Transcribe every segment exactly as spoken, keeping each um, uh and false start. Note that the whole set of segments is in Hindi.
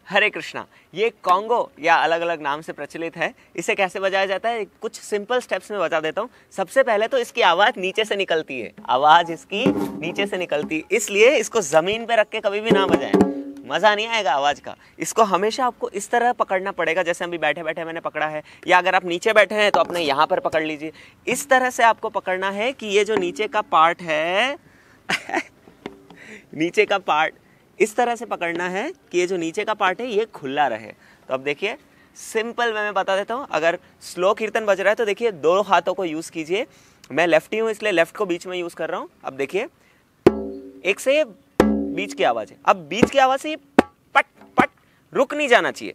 हरे कृष्णा। ये कॉन्गो या अलग अलग नाम से प्रचलित है। इसे कैसे बजाया जाता है कुछ सिंपल स्टेप्स में बता देता हूँ। सबसे पहले तो इसकी आवाज़ नीचे से निकलती है, आवाज़ इसकी नीचे से निकलती है, इसलिए इसको ज़मीन पे रख के कभी भी ना बजाएं, मज़ा नहीं आएगा आवाज़ का। इसको हमेशा आपको इस तरह पकड़ना पड़ेगा जैसे अभी बैठे बैठे मैंने पकड़ा है, या अगर आप नीचे बैठे हैं तो अपने यहाँ पर पकड़ लीजिए। इस तरह से आपको पकड़ना है कि ये जो नीचे का पार्ट है नीचे का पार्ट इस तरह से पकड़ना है कि ये जो नीचे का पार्ट है ये खुला रहे। तो अब देखिए सिंपल वे मैं बता देता हूँ। अगर स्लो कीर्तन बज रहा है तो देखिए दो हाथों को यूज़ कीजिए। मैं लेफ्टी हूँ इसलिए लेफ्ट को बीच में यूज़ कर रहा हूँ। अब देखिए एक से ये बीच की आवाज़ है, अब बीच की आवाज़ से ये पट पट रुक नहीं जाना चाहिए।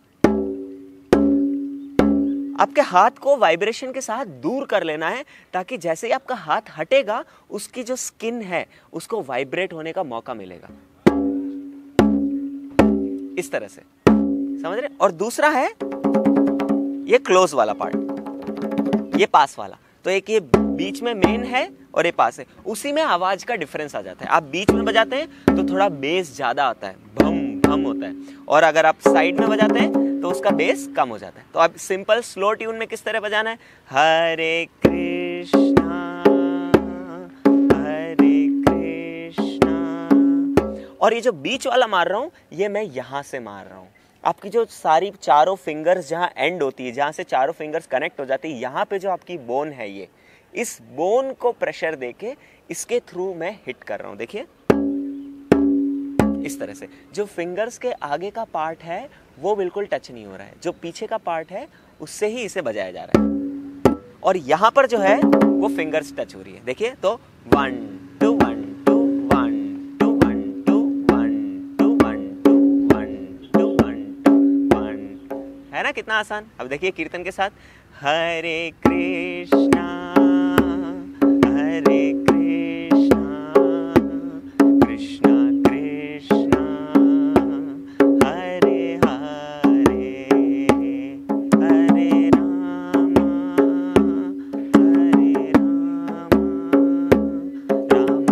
आपके हाथ को वाइब्रेशन के साथ दूर कर लेना है ताकि जैसे ही आपका हाथ हटेगा उसकी जो स्किन है उसको वाइब्रेट होने का मौका मिलेगा, इस तरह से, समझ रहे। और दूसरा है ये क्लोज वाला पार्ट, ये पास वाला। तो एक ये बीच में मेन है और ये पास है, उसी में आवाज का डिफरेंस आ जाता है। आप बीच में बजाते हैं तो थोड़ा बेस ज्यादा आता है, भम भम होता है, और अगर आप साइड में बजाते हैं तो उसका बेस कम हो जाता है। तो आप सिंपल स्लो ट्यून में किस तरह बजाना है, हरे कृष्णा हरे कृष्णा, और ये जो बीच वाला मार रहा हूं ये मैं यहां से मार रहा हूं। आपकी जो सारी चारों फिंगर्स जहां एंड होती है, जहां से चारों फिंगर्स कनेक्ट हो जाती है, यहां पे जो आपकी बोन है, ये इस बोन को प्रेशर देके इसके थ्रू मैं हिट कर रहा हूं। देखिए इस तरह से जो फिंगर्स के आगे का पार्ट है वो बिल्कुल टच नहीं हो रहा है, जो पीछे का पार्ट है उससे ही इसे बजाया जा रहा है, और यहां पर जो है वो फिंगर्स टच हो रही है। देखिए तो one two one two one two one two one two one two one two one two one, है ना कितना आसान। अब देखिए कीर्तन के साथ, हरे कृष्णा हरे कृष्णा कृष्णा कृष्णा हरे हरे हरे राम हरे राम राम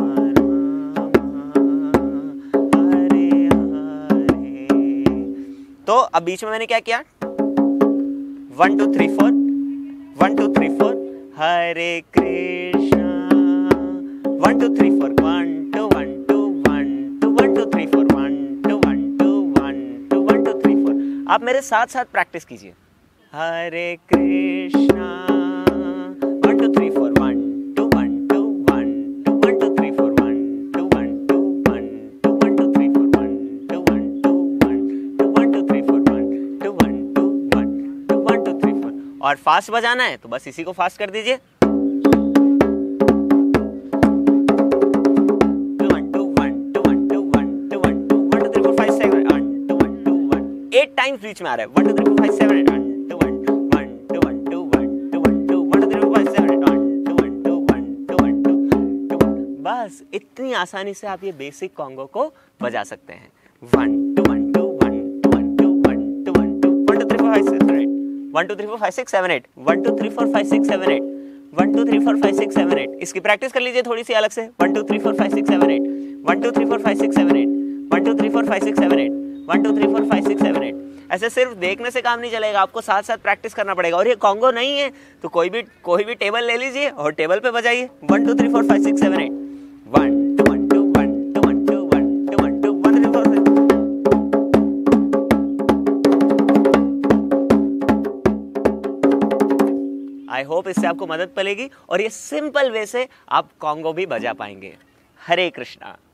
राम हरे हरे। तो अब बीच में मैंने क्या किया, one two three four, one two three four, हरे Krishna, one two three four, one two one two one two one two three four, one two one two one two one two three four. आप मेरे साथ साथ प्रैक्टिस कीजिए, हरे Krishna, one two three four, one two one two one two one two three four, one two one two one two one two three four, one two one two one two one two three four, one two one two one two one two three four. और फास्ट बजाना है तो बस इसी को फास्ट कर दीजिए, एट टाइम्स बीच में आ रहा है, one two three four five seven eight, one two one two one two one two one two one two one two three four five seven eight, one two one two one two one two one. बस इतनी आसानी से आप ये बेसिक कॉन्गो को बजा सकते हैं। One two one two one two one two one two one two one two three four five six seven eight, one two three four five six seven eight, one two three four five six seven eight, one two three four five six seven eight. इसकी प्रैक्टिस कर लीजिए थोड़ी सी अलग से, one two three four five six seven eight, one two three four five six seven eight, one two three four five six seven eight, one two three four five six seven eight. ऐसे सिर्फ देखने से काम नहीं चलेगा, आपको साथ साथ प्रैक्टिस करना पड़ेगा। और ये कॉन्गो नहीं है तो कोई भी कोई भी टेबल ले लीजिए और टेबल पे बजाइए, one two three four five six seven eight, one two one two one two one two one two one two one three four. I hope इससे आपको मदद मिलेगी और ये सिंपल वे से आप कॉन्गो भी बजा पाएंगे। हरे कृष्णा।